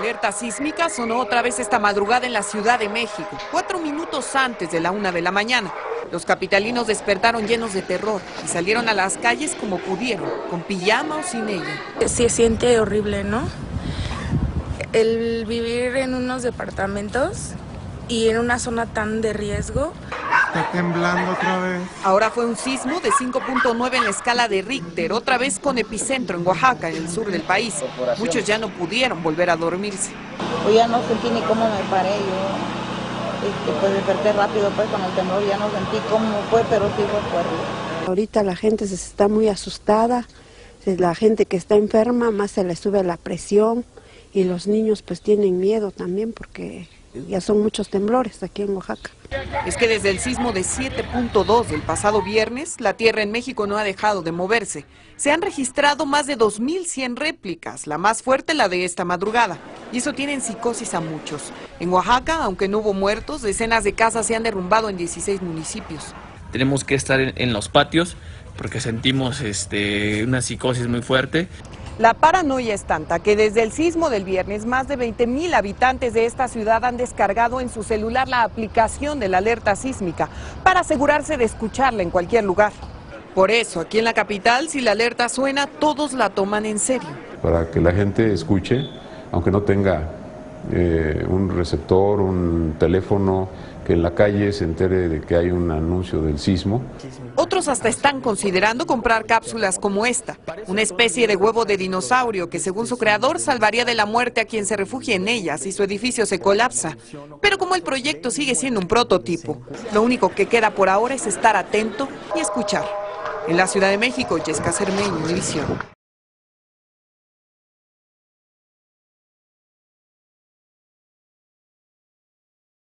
alerta sísmica sonó otra vez esta madrugada en la Ciudad de México, 4 minutos antes de la 1 de la mañana. Los capitalinos despertaron llenos de terror y salieron a las calles como pudieron, con pijama o sin ella. Se siente horrible, ¿no? El vivir en unos departamentos y en una zona tan de riesgo. Está temblando otra vez. Ahora fue un sismo de 5.9 en la escala de Richter, otra vez con epicentro en Oaxaca, en el sur del país. Muchos ya no pudieron volver a dormirse. Pues ya no sentí ni cómo me paré, yo pues desperté rápido pues con el temblor, ya no sentí cómo fue, pero sí fue fuerte. Ahorita la gente se está muy asustada, la gente que está enferma más se le sube la presión y los niños pues tienen miedo también porque ya son muchos temblores aquí en Oaxaca. Es que desde el sismo de 7.2 del pasado viernes, la tierra en México no ha dejado de moverse. Se han registrado más de 2.100 réplicas, la más fuerte la de esta madrugada. Y eso tiene en psicosis a muchos. En Oaxaca, aunque no hubo muertos, decenas de casas se han derrumbado en 16 municipios. Tenemos que estar en los patios porque sentimos una psicosis muy fuerte. La paranoia es tanta que desde el sismo del viernes más de 20.000 habitantes de esta ciudad han descargado en su celular la aplicación de la alerta sísmica para asegurarse de escucharla en cualquier lugar. Por eso, aquí en la capital, si la alerta suena, todos la toman en serio. Para que la gente escuche, aunque no tenga un receptor, un teléfono, que en la calle se entere de que hay un anuncio del sismo. Otros hasta están considerando comprar cápsulas como esta, una especie de huevo de dinosaurio que según su creador salvaría de la muerte a quien se refugie en ella si su edificio se colapsa. Pero como el proyecto sigue siendo un prototipo, lo único que queda por ahora es estar atento y escuchar. En la Ciudad de México, Yesca Cermeño, Univisión.